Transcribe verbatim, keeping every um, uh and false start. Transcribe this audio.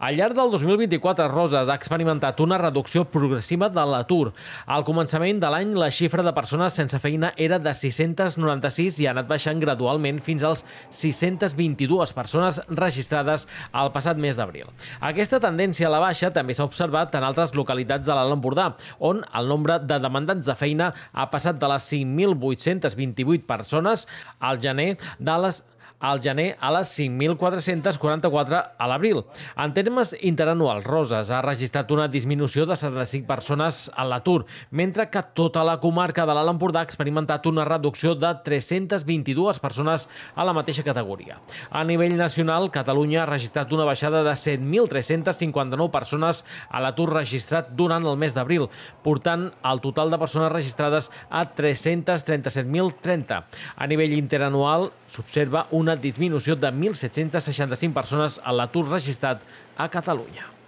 Al llarg del dos mil vint-i-quatre, Roses ha experimentat una reducció progressiva de l'atur. Al començament de l'any, la xifra de persones sense feina era de sis-cents noranta-sis i ha anat baixant gradualment fins als sis-cents vint-i-dues persones registrades el passat mes d'abril. Aquesta tendència a la baixa també s'ha observat en altres localitats de l'Alt Empordà, on el nombre de demandants de feina ha passat de les cinc mil vuit-cents vint-i-vuit persones al gener de les al gener a les cinc mil quatre-cents quaranta-quatre a l'abril. En termes interanuals, Roses ha registrat una disminució de setanta-cinc persones a l'atur, mentre que tota la comarca de l'Alt Empordà ha experimentat una reducció de tres-cents vint-i-dues persones a la mateixa categoria. A nivell nacional, Catalunya ha registrat una baixada de set mil tres-cents cinquanta-nou persones a l'atur registrat durant el mes d'abril, portant el total de persones registrades a tres-cents trenta-set mil trenta. A nivell interanual, s'observa una disminució de mil set-cents seixanta-cinc persones a l'atur registrat a Catalunya.